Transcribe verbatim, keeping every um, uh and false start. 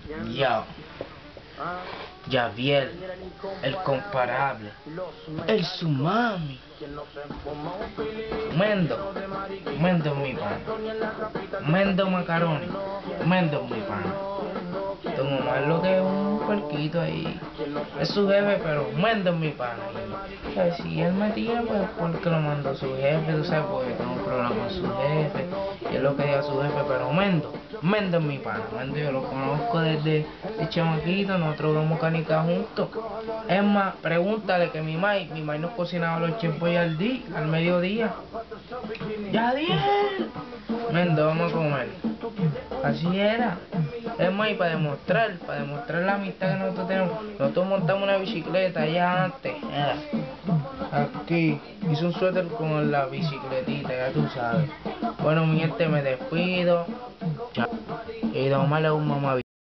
Ya, Javier, el comparable, el Tsunami, Mendo, Mendo es mi pana, Mendo Macaroni, Mendo es mi pana. Don Omar lo que es un puerquito ahí, es su jefe, pero Mendo es mi pana. Y, ¿sabes? Si él me tira, pues porque lo mandó su jefe, tú sabes, porque tengo un problema con su jefe, y es lo que diga su jefe, pero Mendo, Mendo es mi pana. Mendo yo lo conozco desde de chamaquito, nosotros jugamos canicas juntos. Es más, pregúntale que mi mai, mi mai nos cocinaba los chimpos al día, al mediodía. ¡Ya diez! Mendo, vamos a comer. Así era. Es más, y para demostrar, para demostrar la amistad que nosotros tenemos, nosotros montamos una bicicleta allá antes. Era. Aquí, hice un suéter con la bicicletita, ya tú sabes. Bueno, mi gente, me despido. Chao. Y Don Omar es un mamá.